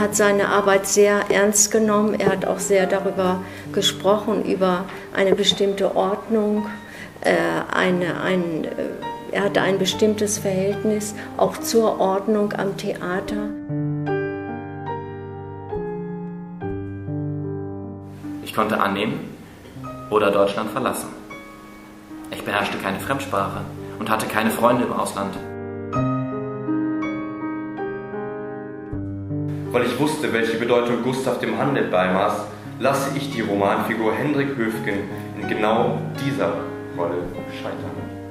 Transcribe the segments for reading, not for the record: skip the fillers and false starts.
hat seine Arbeit sehr ernst genommen. Er hat auch sehr darüber gesprochen, über eine bestimmte Ordnung. Er hatte ein bestimmtes Verhältnis auch zur Ordnung am Theater. Ich konnte annehmen oder Deutschland verlassen. Ich beherrschte keine Fremdsprache und hatte keine Freunde im Ausland. Weil ich wusste, welche Bedeutung Gustav dem Handel beimaß, lasse ich die Romanfigur Hendrik Höfgen in genau dieser Rolle scheitern.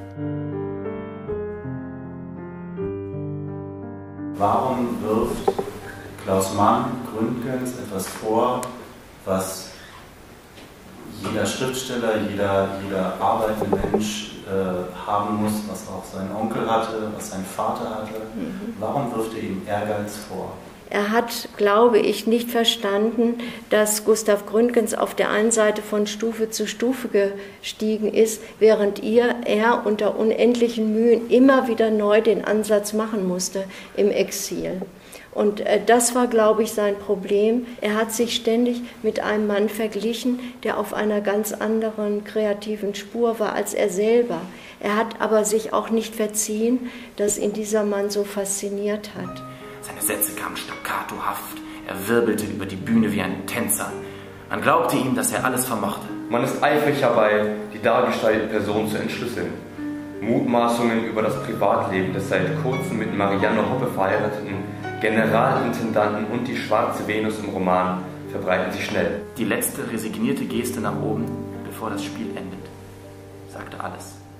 Warum wirft Klaus Mann Gründgens etwas vor, was jeder Schriftsteller, jeder arbeitende Mensch haben muss, was auch sein Onkel hatte, was sein Vater hatte? Warum wirft er ihm Ehrgeiz vor? Er hat, glaube ich, nicht verstanden, dass Gustav Gründgens auf der einen Seite von Stufe zu Stufe gestiegen ist, während er unter unendlichen Mühen immer wieder neu den Ansatz machen musste im Exil. Und das war, glaube ich, sein Problem. Er hat sich ständig mit einem Mann verglichen, der auf einer ganz anderen kreativen Spur war als er selber. Er hat aber sich auch nicht verziehen, dass ihn dieser Mann so fasziniert hat. Seine Sätze kamen staccatohaft, er wirbelte über die Bühne wie ein Tänzer. Man glaubte ihm, dass er alles vermochte. Man ist eifrig dabei, die dargestellte Person zu entschlüsseln. Mutmaßungen über das Privatleben des seit kurzem mit Marianne Hoppe verheirateten Generalintendanten und die schwarze Venus im Roman verbreiten sich schnell. Die letzte resignierte Geste nach oben, bevor das Spiel endet, sagte alles.